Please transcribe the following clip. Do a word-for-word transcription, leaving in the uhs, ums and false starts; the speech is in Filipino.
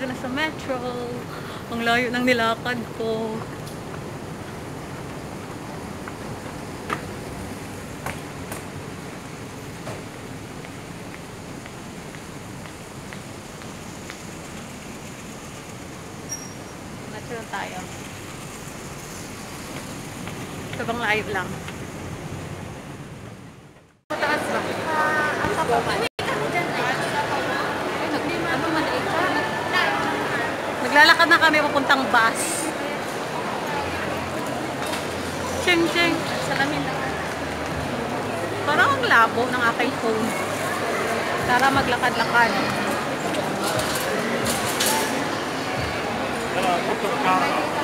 talaga na sa metro. Ang layo ng nilakad ko. Metro tayo. Sabang layo lang. Mataas ba? Ang kapaman. Naglalakad na kami papuntang bus. Ching ching. Salamin lang. Parang ang labo ng aking phone. Tara maglakad-lakad. Hello,